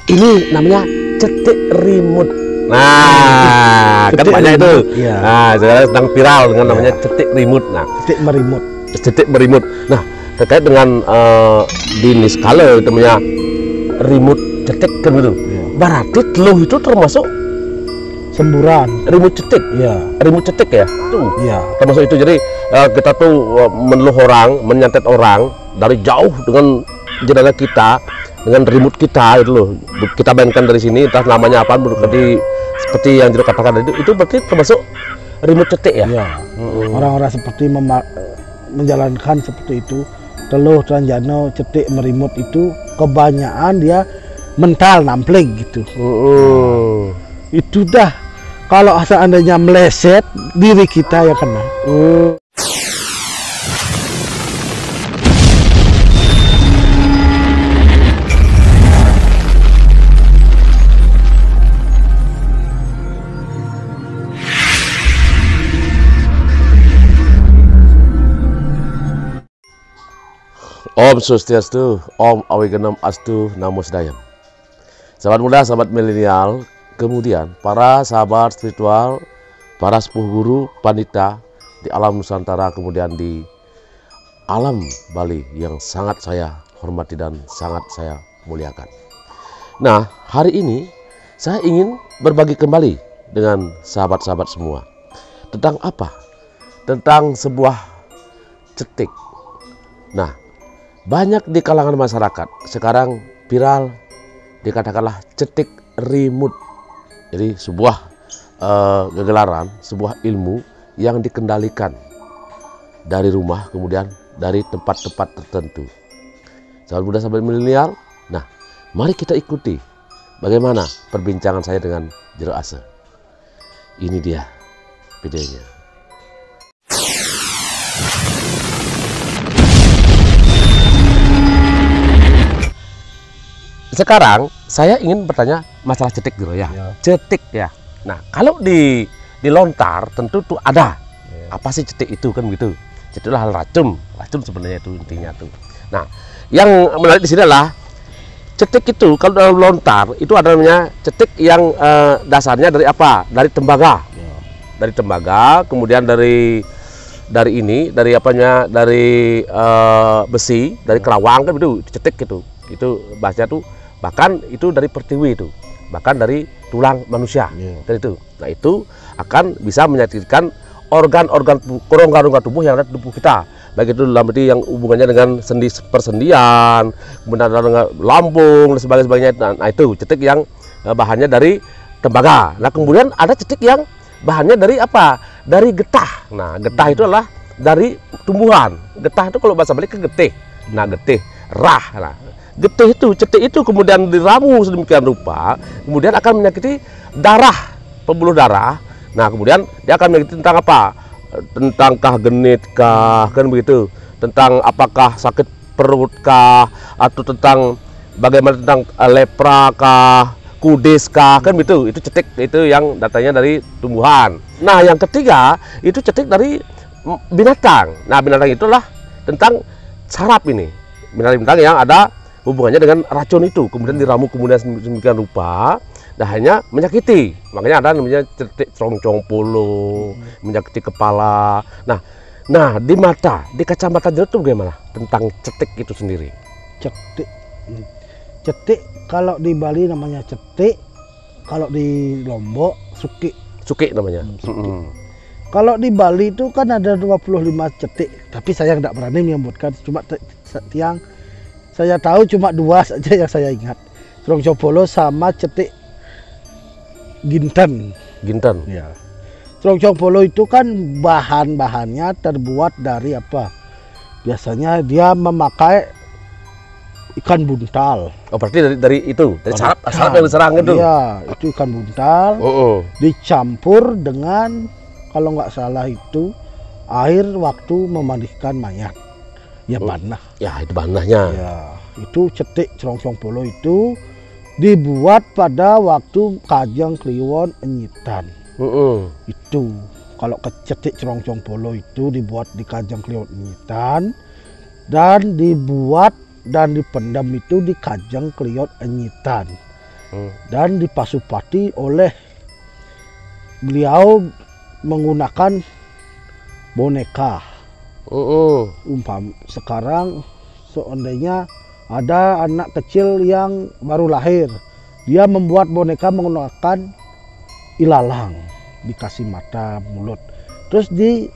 Ini namanya cetik rimut. Nah, kan banyak itu. Ya. Nah, sekarang sedang viral dengan namanya cetik rimut. Nah, Cetik merimut. cetik merimut. Nah, terkait dengan di Niskala namanya rimut cetik kan gitu. Ya. Berarti teluh itu termasuk Semburan. rimut cetik. Ya. Rimut cetik ya. Tuh. Ya. Termasuk itu. Jadi kita tuh meneluh orang, menyantet orang dari jauh dengan jenazah kita, dengan rimut kita itu loh. Kita mainkan dari sini, entah namanya apa, seperti yang dikatakan itu berarti termasuk rimut cetik ya. Ya. Orang-orang seperti menjalankan seperti itu, teluh Tranjano cetik merimut itu kebanyakan dia mental nampling gitu. Itu dah kalau seandainya meleset diri kita yang kena. Om Swastiastu, Om Awiganam Astu, Namo Sedayam. Sahabat muda, sahabat milenial, kemudian para sahabat spiritual, para sepuh guru, pandita di alam Nusantara, kemudian di alam Bali yang sangat saya hormati dan sangat saya muliakan. Nah, hari ini saya ingin berbagi kembali dengan sahabat-sahabat semua. Tentang apa? Tentang sebuah cetik. Nah, banyak di kalangan masyarakat sekarang viral dikatakanlah cetik rimut. Jadi sebuah kegelaran, sebuah ilmu yang dikendalikan dari rumah, kemudian dari tempat-tempat tertentu. Sahabat muda, sahabat milenial, nah mari kita ikuti bagaimana perbincangan saya dengan Jero Ase. Ini dia videonya. Sekarang saya ingin bertanya masalah cetik dulu ya. Cetik ya. Nah, kalau di lontar tentu tuh ada. Apa sih cetik itu kan gitu. Cetik adalah racun sebenarnya itu intinya tuh. Nah, yang menarik di sini adalah cetik itu kalau dalam lontar itu ada namanya cetik yang dasarnya dari apa? Dari tembaga. Dari tembaga, kemudian dari apanya? Dari besi, dari kerawang kan itu cetik gitu. Itu bahasanya tuh bahkan itu dari pertiwi itu, bahkan dari tulang manusia dari itu. Nah, itu akan bisa menyakitkan organ-organ tubuh yang ada di tubuh kita, baik itu dalam arti yang hubungannya dengan persendian, kemudian dengan lambung dan sebagainya. Nah, itu cetik yang bahannya dari tembaga. Nah, kemudian ada cetik yang bahannya dari apa? Dari getah. Nah, getah itu adalah dari tumbuhan. Getah itu kalau bahasa Bali ke getih. Nah, getih, rah. Nah, getih itu, cetik itu kemudian diramu sedemikian rupa, kemudian akan menyakiti darah, pembuluh darah. Nah, kemudian dia akan menyakiti tentang apa? Tentang genit kah, kan begitu. Tentang apakah sakit perut kah, atau tentang bagaimana tentang lepra kah, kudis kah, kan begitu. Itu cetik, itu yang datanya dari tumbuhan. Nah, yang ketiga itu cetik dari binatang. Nah, binatang itulah tentang saraf ini. Binatang yang ada hubungannya dengan racun itu, kemudian diramu kemudian sedemikian rupa, dan hanya menyakiti. Makanya ada namanya cetik cerongcong polo, menyakiti kepala. Nah, di mata, di kacamata Jero itu bagaimana tentang cetik itu sendiri? Cetik kalau di Bali namanya cetik, kalau di Lombok suki namanya. Kalau di Bali itu kan ada 25 cetik, tapi saya tidak berani menyebutkan, cuma yang saya tahu cuma 2 saja yang saya ingat. Cerongcong polo sama cetik ginten. Ya. Cerongcong polo itu kan bahan-bahannya terbuat dari apa? Biasanya dia memakai ikan buntal. Oh, berarti dari itu, dari sarap yang diserang itu. Iya, itu ikan buntal. Dicampur dengan, kalau nggak salah itu air waktu memandikan mayat. Ya, banah. Ya, itu banahnya. Ya, itu cetik cerongcong polo itu dibuat pada waktu Kajang Kliwon Enyitan. Itu kalau cetik cerongcong polo itu dibuat di Kajang Kliwon Enyitan dan dibuat dan dipendam itu di Kajang Kliwon Enyitan. dan dipasupati oleh beliau menggunakan boneka. Sekarang seandainya ada anak kecil yang baru lahir, dia membuat boneka menggunakan ilalang, dikasih mata, mulut, terus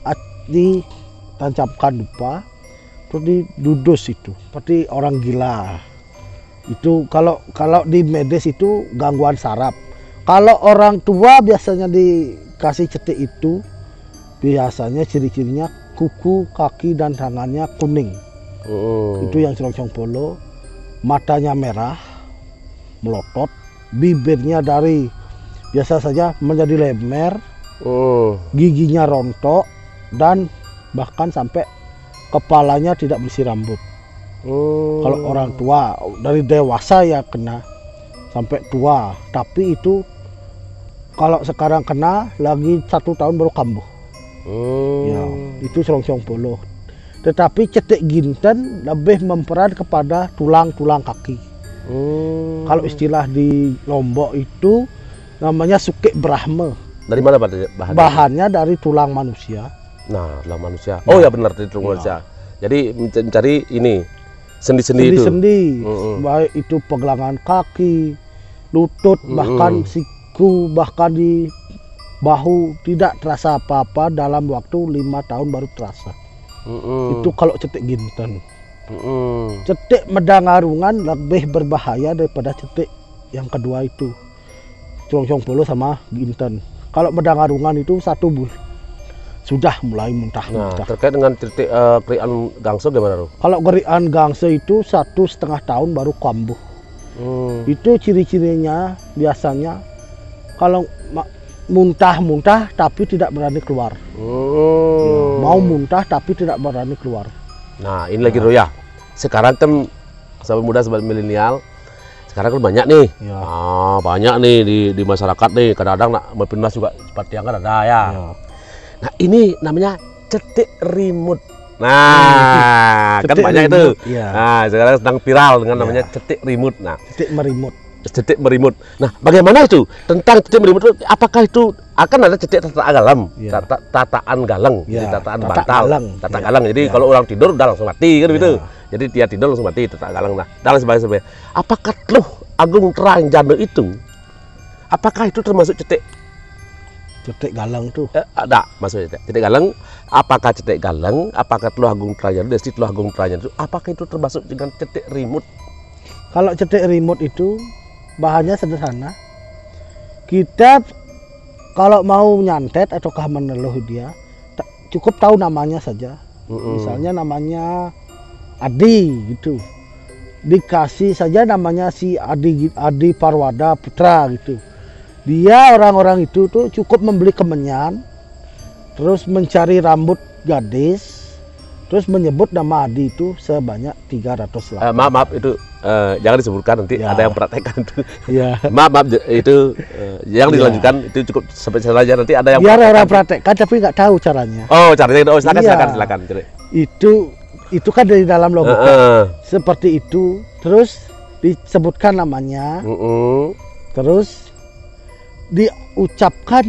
ditancapkan dupa, terus didudus itu seperti orang gila. Itu kalau di medis itu gangguan saraf. Kalau orang tua biasanya dikasih cetik itu biasanya ciri-cirinya kuku, kaki dan tangannya kuning. Itu yang Serongsong Polo, matanya merah, melotot, bibirnya dari biasa saja menjadi lemer, giginya rontok, dan bahkan sampai kepalanya tidak bersih rambut. Kalau orang tua, dari dewasa ya kena sampai tua, tapi itu kalau sekarang kena lagi 1 tahun baru kambuh. Ya, itu Serongsong Polo. Tetapi cetek ginten lebih memperan kepada tulang-tulang kaki. Kalau istilah di Lombok itu namanya sukik brahma. Dari mana bahannya? Bahannya dari tulang manusia. Nah, tulang manusia. Oh ya benar, dari tulang manusia. Jadi mencari ini sendi-sendi itu. Sendi-sendi, baik itu pergelangan kaki, lutut, bahkan siku, bahkan di bahu tidak terasa apa-apa dalam waktu 5 tahun baru terasa. Itu kalau cetek ginten. Cetek medang arungan lebih berbahaya daripada cetek yang kedua itu, Serongsong Polo sama ginten. Kalau medang arungan itu 1 bulan sudah mulai muntah-muntah. Nah, terkait dengan titik kerian gangso gimana, Ru? Kalau kerian gangso itu 1,5 tahun baru kambuh. Itu ciri-cirinya biasanya kalau muntah-muntah tapi tidak berani keluar. Mau muntah tapi tidak berani keluar. Nah, ini lagi ya. Sekarang kan sahabat muda, sahabat milenial, sekarang kan banyak nih. Banyak nih di masyarakat nih. Kadang-kadang nak berpindah juga seperti yang kan ada ya. Nah, ini namanya cetik rimut. Nah, kan banyak itu. Nah, sekarang sedang viral dengan namanya cetik rimut. Nah, cetik merimut. Cetik merimut. Nah, bagaimana itu tentang cetik merimut? Apakah itu akan ada cetik tataan galang, tataan galang, jadi tataan bantal, tata galang. Jadi kalau orang tidur udah langsung mati kan gitu. Jadi dia tidur langsung mati, tata galang. Nah, dan sebagainya. Apakah Tluh Agung Terang Jana itu, apakah itu termasuk cetik galang tuh? Ada maksudnya cetik galang. Apakah cetik galang? Apakah Tluh Agung Terang Jana, desi Tluh Agung Terang Jana itu, apakah itu termasuk dengan cetik rimut? Kalau cetik rimut itu bahannya sederhana. Kita kalau mau nyantet ataukah meneluh dia, cukup tahu namanya saja. Misalnya namanya Adi gitu, dikasih saja namanya si Adi Parwada Putra gitu. Dia orang-orang itu tuh cukup membeli kemenyan, terus mencari rambut gadis, terus menyebut nama Adi itu sebanyak 300 lah. Maaf itu jangan disebutkan, nanti ada yang praktekkan itu. Maaf itu yang dilanjutkan itu cukup sampai saja, nanti ada yang biar orang praktekkan tapi nggak tahu caranya. Oh, caranya itu. Silakan. Itu kan dari dalam logika seperti itu, terus disebutkan namanya, terus diucapkan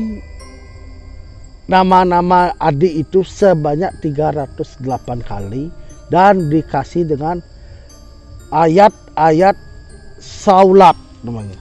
nama-nama Adi itu sebanyak 308 kali dan dikasih dengan ayat-ayat saulat namanya.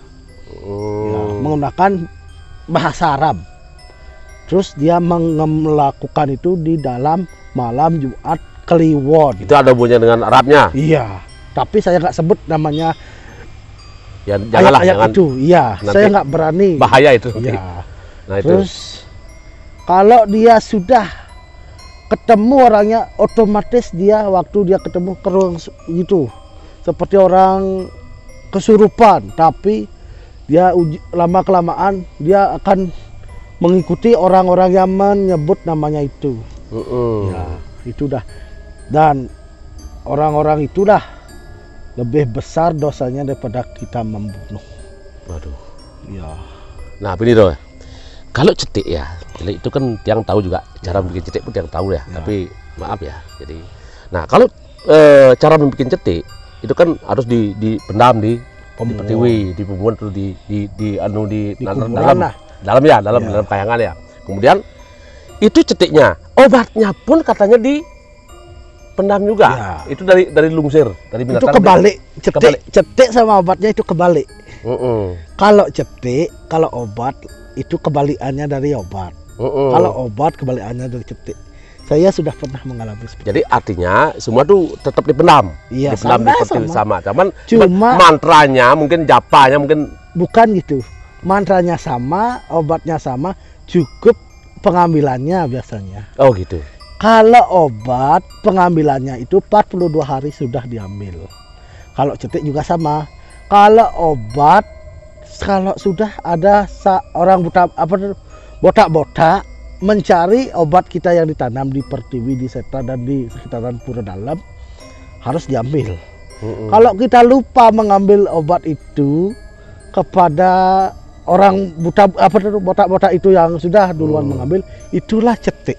Menggunakan bahasa Arab. Terus dia melakukan itu di dalam malam Jumat Kliwon. Itu ada hubungannya dengan Arabnya? Iya, tapi saya nggak sebut namanya. Ya, janganlah, ayat itu. Iya, saya nggak berani. Bahaya itu. Iya. Nah, itu. Terus kalau dia sudah ketemu orangnya, otomatis dia waktu dia ketemu kerung gitu, seperti orang kesurupan, tapi dia lama kelamaan dia akan mengikuti orang-orang yang menyebut namanya itu. Ya, itu dah. Dan orang-orang itulah lebih besar dosanya daripada kita membunuh. Waduh. Ya. Nah, ini doh. Kalau cetik ya, jadi itu kan yang tahu juga cara bikin cetik pun yang tahu ya. Tapi maaf ya. Jadi, nah kalau cara membuat cetik itu kan harus dipendam di Pertiwi di Pembuan tuh di anu di kuburan lah. dalam kayangan ya. Kemudian itu cetiknya, obatnya pun katanya dipendam juga. Ya. Itu dari lungsir, dari binatang. Itu kebalik, cetik sama obatnya itu kebalik. Kalau cetik, kalau obat itu kebalikannya dari obat. Kalau obat kebalikannya dari cetik. Saya sudah pernah mengalami seperti Jadi artinya semua tuh tetap dipendam. Iya, dipendam sama. Cuma mantranya mungkin japanya mungkin bukan gitu. Mantranya sama, obatnya sama, cukup pengambilannya biasanya. Oh gitu. Kalau obat pengambilannya itu 42 hari sudah diambil. Kalau cetik juga sama. Kalau obat kalau sudah ada orang botak-botak mencari obat kita yang ditanam di Pertiwi, di Setra dan di sekitaran Pura Dalam harus diambil. Kalau kita lupa mengambil obat itu kepada orang botak-botak itu yang sudah duluan mengambil, itulah cetik.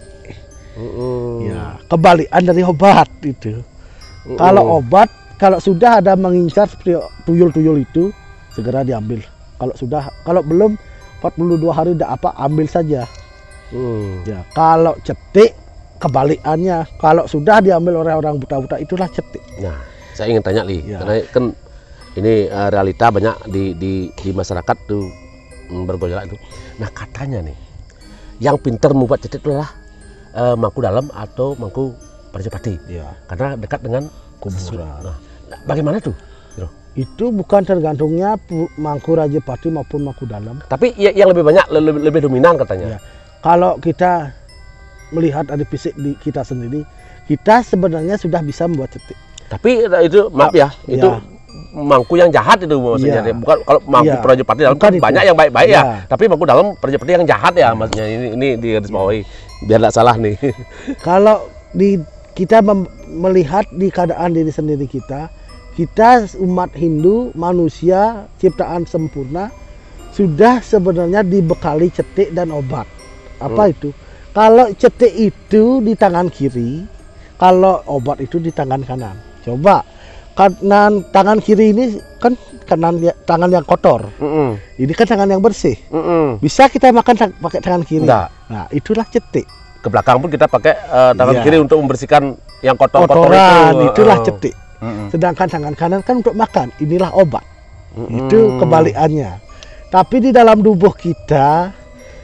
Ya, kebalikan dari obat itu. Kalau obat, kalau sudah ada mengincar seperti tuyul-tuyul itu, segera diambil. Kalau belum 42 hari udah ambil saja. Ya, kalau cetik kebalikannya, kalau sudah diambil oleh orang buta-buta itulah cetik. Nah, saya ingin tanya karena kan ini realita banyak di masyarakat tuh bergejolak itu. Nah, katanya nih, yang pintar membuat cetik itu adalah Mangku Dalam atau Mangku Rajapati. Ya. Karena dekat dengan kuburan. Nah, bagaimana tuh? Itu bukan tergantungnya Mangku Rajapati maupun Mangku Dalam. Tapi yang lebih banyak, lebih dominan katanya. Ya. Kalau kita melihat dari fisik kita sendiri, kita sebenarnya sudah bisa membuat cetik. Tapi itu maaf ya, itu Mangku yang jahat itu maksudnya. Bukan kalau Mangku Rajapati Dalam kan banyak yang baik-baik ya. Tapi Mangku Dalam Rajapati yang jahat ya maksudnya. Ini di garis bawahi biar tidak salah nih. Kalau kita melihat di keadaan diri sendiri kita umat Hindu, manusia ciptaan sempurna sudah sebenarnya dibekali cetik dan obat. Apa itu? Kalau cetik itu di tangan kiri, kalau obat itu di tangan kanan. Coba tangan kiri ini kan tangan yang kotor. Ini kan tangan yang bersih. Bisa kita makan pakai tangan kiri. Enggak. Nah, itulah cetik. Ke belakang pun kita pakai tangan kiri untuk membersihkan yang kotor-kotor itu. Itulah cetik. Sedangkan tangan kanan kan untuk makan. Inilah obat. Itu kebalikannya. Tapi di dalam tubuh kita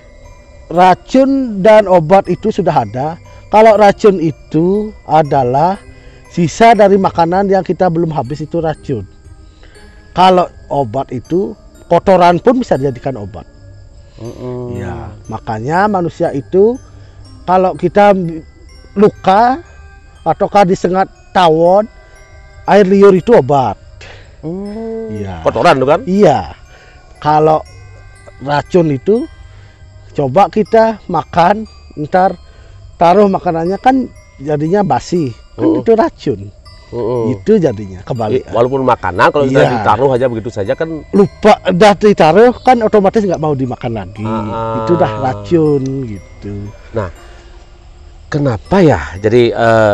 racun dan obat itu sudah ada. Kalau racun itu adalah sisa dari makanan yang kita belum habis, itu racun. Kalau obat itu kotoran pun bisa dijadikan obat. Ya, makanya manusia itu kalau kita luka ataukah disengat tawon, air liur itu obat. Ya. Kotoran itu kan? Iya. Kalau racun itu coba kita makan, ntar taruh makanannya kan jadinya basi, kan itu racun. Itu jadinya kebalik. Walaupun makanan kalau kita ditaruh aja begitu saja kan lupa, dah ditaruh kan otomatis nggak mau dimakan lagi. Itu dah racun gitu. Nah, kenapa ya? Jadi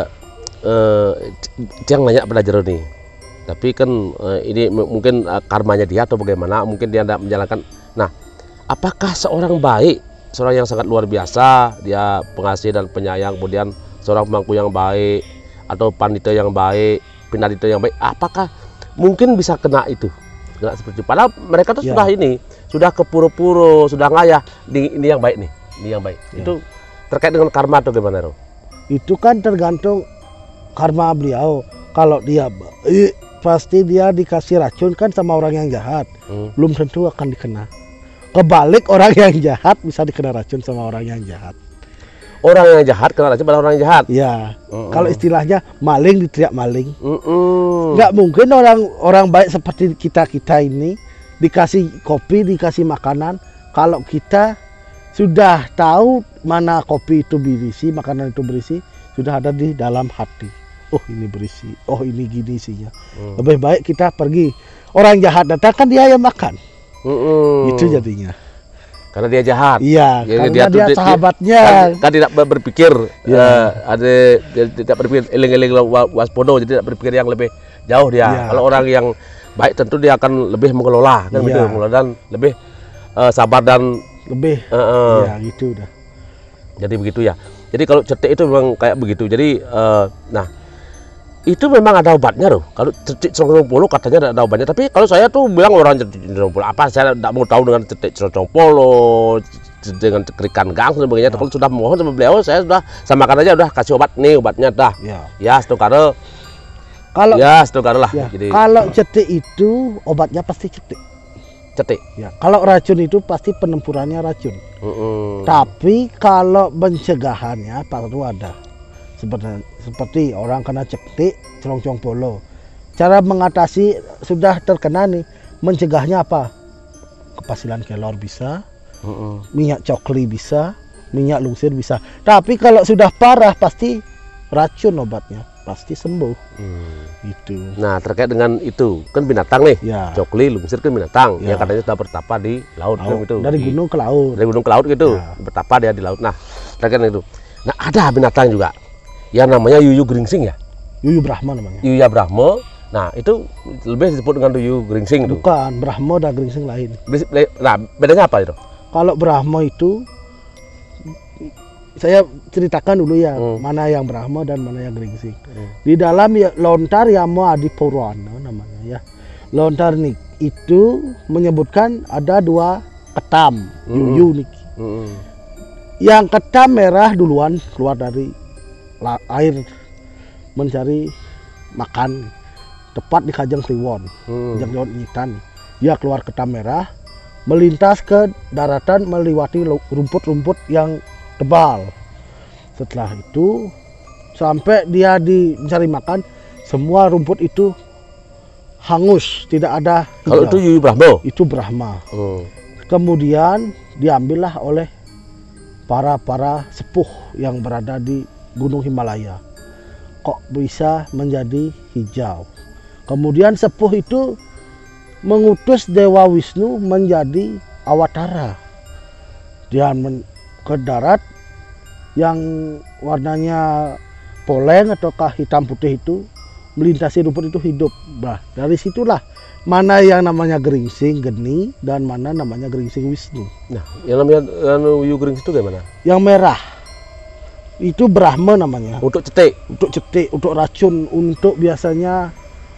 yang banyak pada jero nih. Tapi kan ini mungkin karmanya dia atau bagaimana? Mungkin dia tidak menjalankan. Nah, apakah seorang baik, seorang yang sangat luar biasa, dia pengasih dan penyayang, kemudian seorang pemangku yang baik atau pandita yang baik, pinadita yang baik, apakah mungkin bisa kena itu? Kena seperti itu. Padahal mereka tuh sudah ke pura-pura, sudah ngayah. Ini yang baik nih, ini yang baik. Itu terkait dengan karma atau gimana, Ro? Itu kan tergantung karma beliau. Kalau dia baik, pasti dia dikasih racun kan sama orang yang jahat. Belum tentu akan dikena. Kebalik, orang yang jahat bisa dikena racun sama orang yang jahat. Orang yang jahat kena racun pada orang yang jahat. Ya. Kalau istilahnya maling diteriak maling. Nggak mungkin orang baik seperti kita ini dikasih kopi, dikasih makanan. Kalau kita sudah tahu mana kopi itu berisi, makanan itu berisi, sudah ada di dalam hati. Oh, ini berisi. Oh, ini gini isinya. Lebih baik kita pergi. Orang jahat datang kan dia yang makan. Itu jadinya. Karena dia jahat. Iya, karena dia sahabatnya. Kan tidak berpikir, tidak berpikir eling-eling waspodo, jadi tidak berpikir yang lebih jauh dia. Kalau orang yang baik tentu dia akan lebih mengelola kan begitu, mengelola dan lebih sabar dan lebih ya gitu dah. Jadi begitu ya. Jadi kalau cetek itu memang kayak begitu. Jadi nah itu memang ada obatnya loh. Kalau cetek cerong polo katanya ada obatnya. Tapi kalau saya tuh bilang orang cetek cerong polo apa, saya tidak mau tahu dengan cetek cerong polo, dengan cekrikan gang dan sebagainya. Kalau sudah mohon sama beliau, saya sudah samakan aja, udah kasih obat nih, obatnya dah. Ya setokare. Kalau ya setokare lah. Ya, jadi, kalau cetek itu obatnya pasti cetek. Cetek. Ya, kalau racun itu pasti penempurannya racun. Tapi kalau pencegahannya perlu ada. Seperti orang kena cetek cerong polo. Cara mengatasi sudah terkena nih, mencegahnya apa? Kepasilan kelor bisa, minyak cokli bisa, minyak lungsir bisa. Tapi kalau sudah parah pasti racun obatnya, pasti sembuh. Itu. Nah, terkait dengan itu kan binatang nih, cokli, lungsir kan binatang, yang katanya sudah bertapa di laut. Kan, gitu. Dari gunung ke laut. Dari gunung ke laut gitu, bertapa dia di laut. Nah, terkait dengan itu. Nah, ada binatang juga yang namanya yuyu geringsing ya. Yuyu Brahma namanya. Yuyu Brahma. Nah, itu lebih disebut dengan yuyu geringsing. Bukan, Brahma dan geringsing lain. Nah, bedanya apa itu? Kalau Brahma itu saya ceritakan dulu ya, mana yang Brahma dan mana yang geringsing. Di dalam ya, lontar Yamo Adi Purwana namanya ya. Lontar nih itu menyebutkan ada dua ketam, yuyu nih. Yang ketam merah duluan keluar dari air mencari makan, tepat di Kajang Kliwon, Kajang Kliwon Nyitan. Dia keluar ketam merah, melintas ke daratan melewati rumput-rumput yang tebal. Setelah itu sampai dia mencari makan, semua rumput itu hangus, tidak ada hijau. Kalau itu yuyu Brahma? Itu Brahma. Kemudian diambillah oleh para sepuh yang berada di Gunung Himalaya. Kok bisa menjadi hijau? Kemudian sepuh itu mengutus Dewa Wisnu menjadi awatara. Dia ke darat yang warnanya poleng ataukah hitam putih itu melintasi rumput itu hidup. Nah, dari situlah mana yang namanya geringsing geni dan mana namanya geringsing Wisnu. Nah, yang namanya yuyu geringsing itu gimana? Yang merah. Itu Brahma namanya. Untuk cetek, untuk racun, untuk biasanya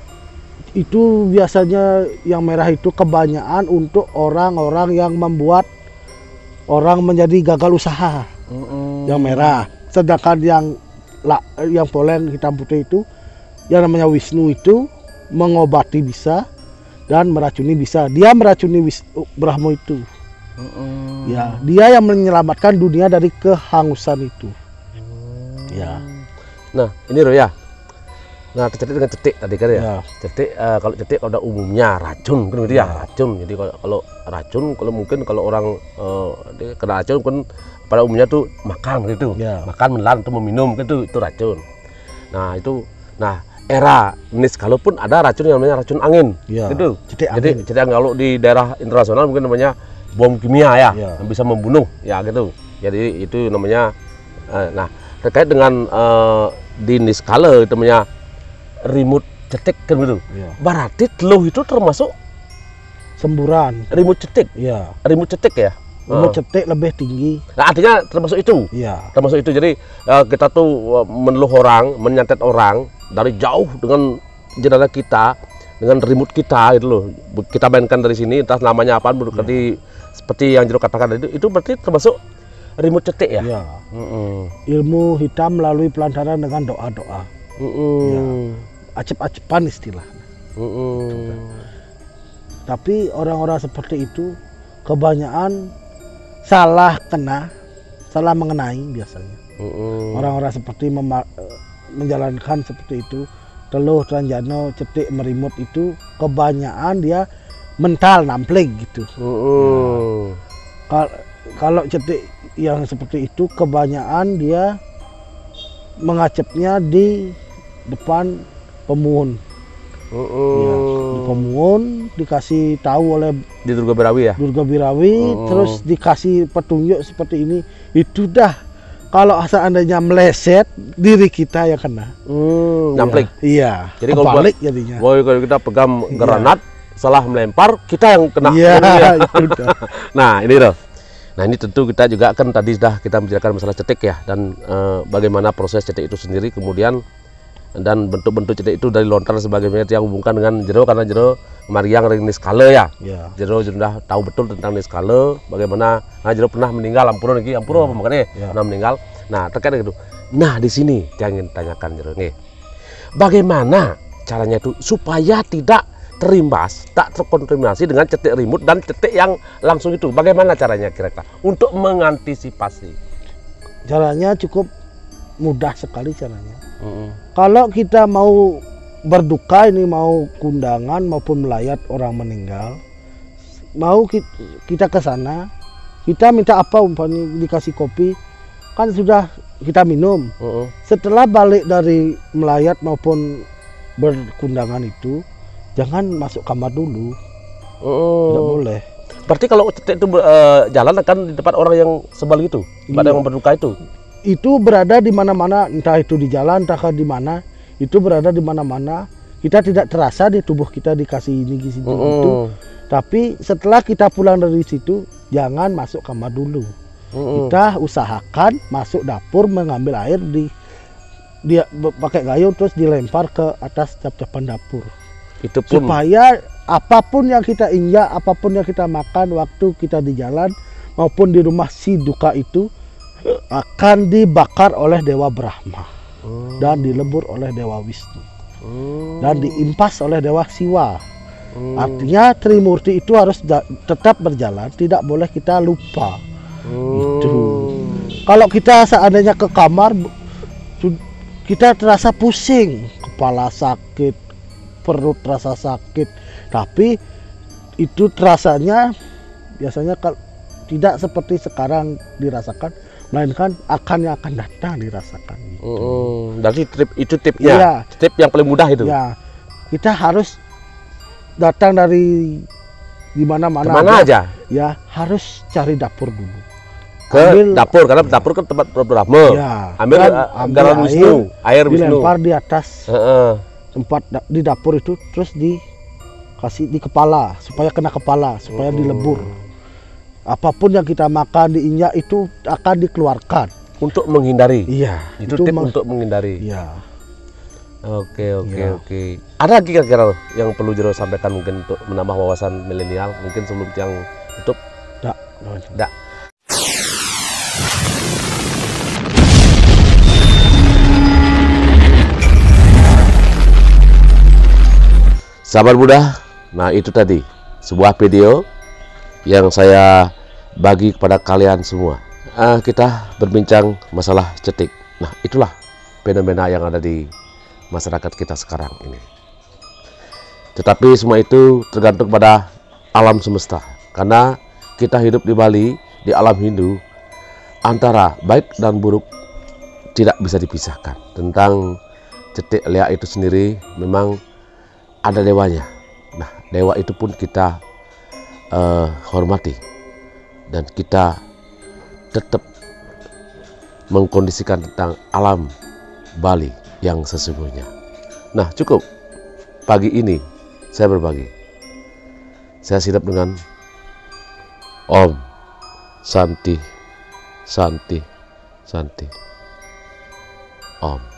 yang merah itu kebanyakan untuk orang-orang yang membuat orang menjadi gagal usaha. Yang merah. Sedangkan yang poleng hitam putih itu yang namanya Wisnu itu mengobati bisa dan meracuni bisa. Dia meracuni Brahma itu. Ya, dia yang menyelamatkan dunia dari kehangusan itu. Ya. Nah, ini loh ya. Nah, cetek dengan cetek tadi kan ya. Cetek kalau cetek pada umumnya racun kan gitu ya, racun. Jadi kalau racun, kalau orang kena racun kan pada umumnya tuh makan gitu. Makan, menelan atau meminum gitu, itu racun. Nah, era jenis kalaupun ada racun yang namanya racun angin. Gitu. Jadi cetek kalau di daerah internasional mungkin namanya bom kimia ya, yang bisa membunuh ya gitu. Jadi itu namanya nah, terkait dengan di niskala itu namanya rimut cetek kan gitu. Berarti teluh itu termasuk semburan. Rimut cetek. Rimut cetek ya. Rimut cetek lebih tinggi. Nah, artinya termasuk itu. Termasuk itu. Jadi kita tuh meneluh orang, menyantet orang dari jauh dengan jenazah kita, dengan rimut kita gitu loh. Kita mainkan dari sini, entah namanya apa, seperti yang Jero katakan itu berarti termasuk rimut cetek ya? Ilmu hitam melalui pelantaran dengan doa-doa. Acep-acepan istilahnya. Tapi orang-orang seperti itu kebanyakan salah mengenai biasanya. Orang-orang seperti menjalankan seperti itu, teluh, tranjano, cetek, merimut itu kebanyakan dia mental nampling gitu. Kalau cetek yang seperti itu kebanyakan dia mengacepnya di depan pemuhun. Di pemuhun dikasih tahu oleh di Durga Birawi ya. Durga Birawi terus dikasih petunjuk seperti ini. Itu dah Kalau seandainya meleset, diri kita yang kena. Nyamplik. Iya. Jadi kalau kebalik jadinya. kalau kita pegang granat, salah melempar, kita yang kena. Iya. Udah. Nah ini loh. Nah ini tentu kita juga kan tadi sudah kita membicarakan masalah cetek ya, dan bagaimana proses cetek itu sendiri, kemudian dan bentuk-bentuk cetek itu dari lontar sebagai yang hubungkan dengan jero, karena jero Mariang dari Niskala ya. Ya. Jero sudah tahu betul tentang Niskala, bagaimana jero pernah meninggal ampura nih, ampura apa makanya pernah meninggal. Nah terkait dengan itu. Nah di sini yang ingin tanyakan jero nih, bagaimana caranya itu supaya tidak terimbas, tak terkontaminasi dengan cetek remote dan cetek yang langsung itu. Bagaimana caranya kira-kira untuk mengantisipasi? Caranya cukup mudah sekali caranya. Kalau kita mau berduka ini, mau kundangan maupun melayat orang meninggal, mau kita ke sana, kita minta apa, umpamanya dikasih kopi, kan sudah kita minum. Setelah balik dari melayat maupun berkundangan itu, jangan masuk kamar dulu. Tidak boleh. Berarti kalau cetek itu jalan akan di tempat orang yang sebal itu, tempat yang berduka itu. Itu berada di mana-mana, entah itu di jalan, entah di mana, itu berada di mana-mana. Kita tidak terasa di tubuh kita dikasih ini, itu. Tapi setelah kita pulang dari situ, jangan masuk kamar dulu. Kita usahakan masuk dapur, mengambil air, dia pakai gayung terus dilempar ke atas cap-capan dapur. Itu pun supaya apapun yang kita injak, apapun yang kita makan waktu kita di jalan maupun di rumah si duka itu akan dibakar oleh Dewa Brahma dan dilebur oleh Dewa Wisnu dan diimpas oleh Dewa Siwa. Artinya Trimurti itu harus tetap berjalan, tidak boleh kita lupa. Itu. Kalau kita seandainya ke kamar, kita terasa pusing, kepala sakit, perut terasa sakit, tapi itu terasanya biasanya kalau tidak seperti sekarang dirasakan, melainkan yang akan datang dirasakan. Gitu. Jadi itu tipnya, ya, tip yang paling mudah itu. Ya, kita harus datang dari di mana-mana. Kemana aja? Ya, harus cari dapur dulu. Ke dapur, karena dapur kan tempat Brahma. Ya, ambil Wisnu, air Wisnu. Dilempar di atas. Tempat di dapur itu, terus dikasih di kepala supaya kena kepala, supaya dilebur. Apapun yang kita makan, diinjak itu akan dikeluarkan untuk menghindari. Iya, itu tip untuk menghindari. Iya. Oke. Ada lagi kira-kira yang perlu Jero sampaikan mungkin untuk menambah wawasan milenial mungkin sebelum yang tutup? Tidak. Sahabat Buddha, nah itu tadi sebuah video yang saya bagi kepada kalian semua. Kita berbincang masalah cetik. Nah itulah fenomena yang ada di masyarakat kita sekarang ini. Tetapi semua itu tergantung pada alam semesta. Karena kita hidup di Bali, di alam Hindu, antara baik dan buruk tidak bisa dipisahkan. Tentang cetik leak itu sendiri memang ada dewanya. Nah, dewa itu pun kita hormati dan kita tetap mengkondisikan tentang alam Bali yang sesungguhnya. Nah, cukup pagi ini saya berbagi. Saya silap dengan Om Santi Santi Santi Om.